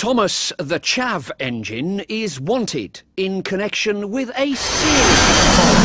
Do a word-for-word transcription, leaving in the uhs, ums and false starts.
Thomas the Chav engine is wanted in connection with a serious